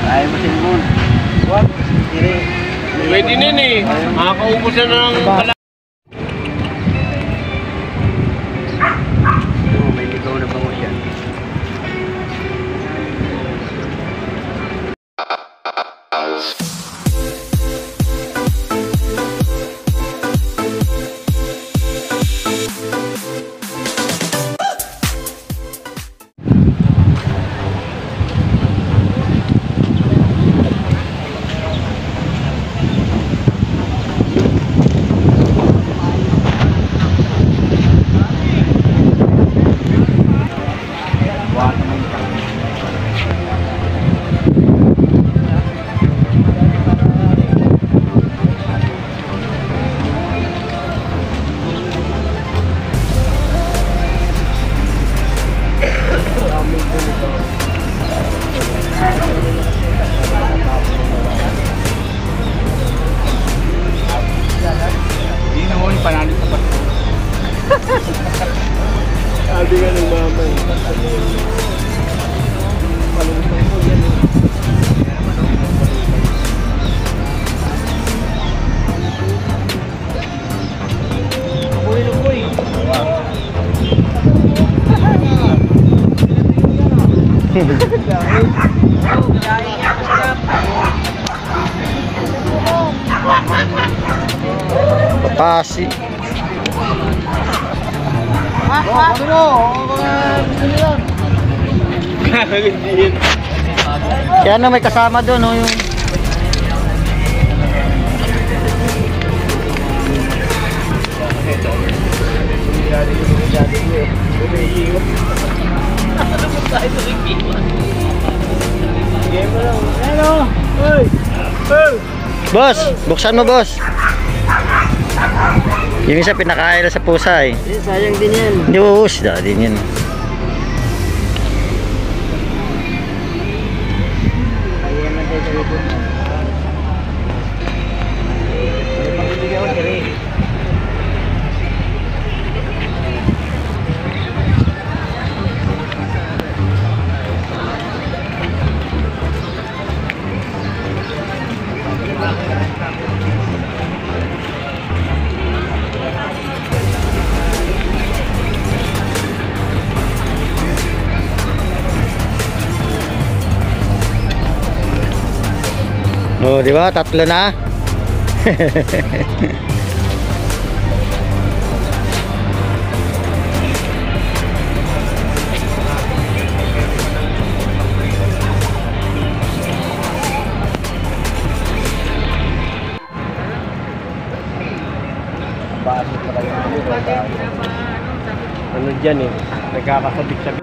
Ayaw mo sinbun. What? Pwede din eh. Makakaubos na ng pala. May ligaw na bango yan. Sabi nga ng mama eh. Palungkot mo yan eh. Lukoy. Papasi. Kaya na may kasama doon oh, yung boss, buksan mo boss. Yung isa pinakain na sa pusa eh. Sayang din yan. Hindi uus, din yan. Ayan na tayo sa ribot. May pangibigay ko siri. Oh, di ba? Tatlo na. Ano dyan eh. Nagkakasabik sa